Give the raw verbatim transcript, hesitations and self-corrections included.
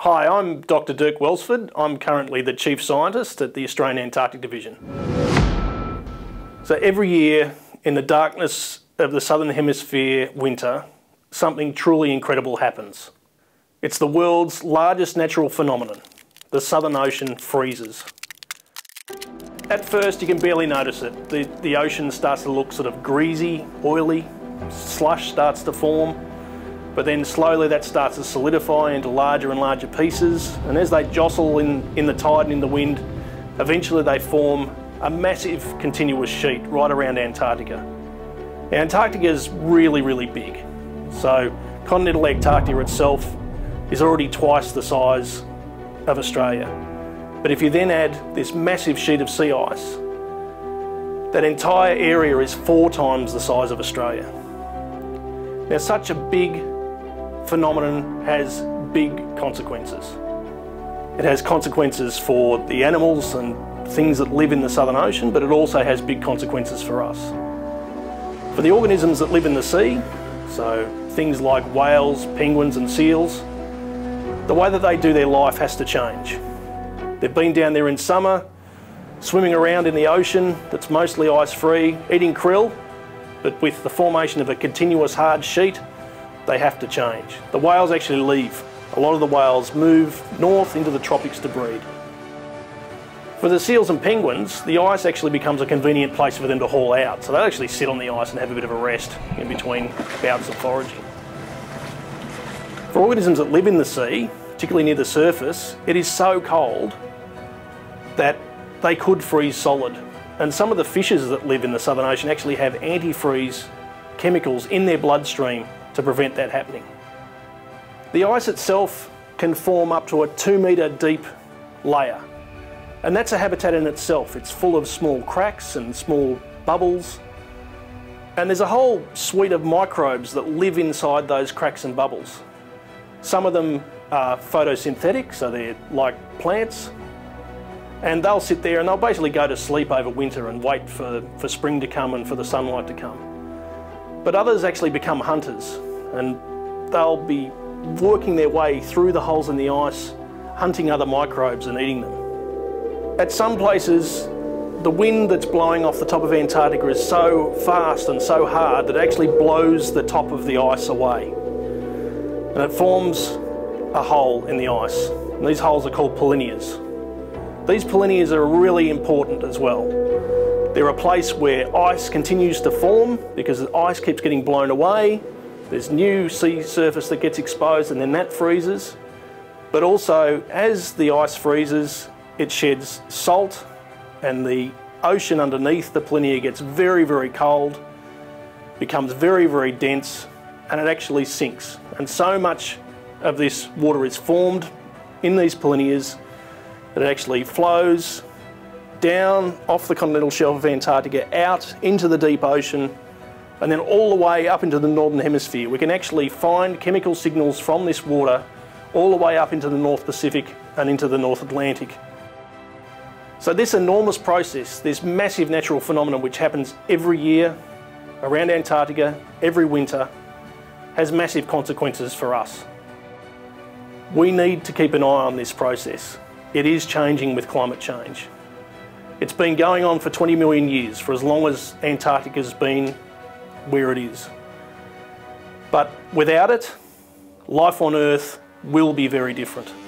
Hi, I'm Doctor Dirk Welsford. I'm currently the Chief Scientist at the Australian Antarctic Division. So every year in the darkness of the Southern Hemisphere winter, something truly incredible happens. It's the world's largest natural phenomenon. The Southern Ocean freezes. At first you can barely notice it. The, the ocean starts to look sort of greasy, oily, slush starts to form. But then slowly that starts to solidify into larger and larger pieces, and as they jostle in, in the tide and in the wind, eventually they form a massive continuous sheet right around Antarctica. Now, Antarctica is really, really big. So continental Antarctica itself is already twice the size of Australia. But if you then add this massive sheet of sea ice, that entire area is four times the size of Australia. Now, such a big phenomenon has big consequences. It has consequences for the animals and things that live in the Southern Ocean, but it also has big consequences for us. For the organisms that live in the sea, so things like whales, penguins and seals, the way that they do their life has to change. They've been down there in summer, swimming around in the ocean that's mostly ice-free, eating krill, but with the formation of a continuous hard sheet, they have to change. The whales actually leave. A lot of the whales move north into the tropics to breed. For the seals and penguins, the ice actually becomes a convenient place for them to haul out. So they'll actually sit on the ice and have a bit of a rest in between bouts of foraging. For organisms that live in the sea, particularly near the surface, it is so cold that they could freeze solid. And some of the fishes that live in the Southern Ocean actually have antifreeze chemicals in their bloodstream to prevent that happening. The ice itself can form up to a two metre deep layer, and that's a habitat in itself. It's full of small cracks and small bubbles, and there's a whole suite of microbes that live inside those cracks and bubbles. Some of them are photosynthetic, so they're like plants, and they'll sit there and they'll basically go to sleep over winter and wait for, for spring to come and for the sunlight to come. But others actually become hunters, and they'll be working their way through the holes in the ice, hunting other microbes and eating them. At some places, the wind that's blowing off the top of Antarctica is so fast and so hard that it actually blows the top of the ice away. And it forms a hole in the ice. And these holes are called polynyas. These polynyas are really important as well. They're a place where ice continues to form because the ice keeps getting blown away. There's new sea surface that gets exposed and then that freezes. But also, as the ice freezes, it sheds salt and the ocean underneath the polynya gets very, very cold, becomes very, very dense, and it actually sinks. And so much of this water is formed in these polynyas that it actually flows down off the continental shelf of Antarctica, out into the deep ocean, and then all the way up into the northern hemisphere. We can actually find chemical signals from this water all the way up into the North Pacific and into the North Atlantic. So this enormous process, this massive natural phenomenon which happens every year around Antarctica, every winter, has massive consequences for us. We need to keep an eye on this process. It is changing with climate change. It's been going on for twenty million years, for as long as Antarctica's been where it is. But without it, life on Earth will be very different.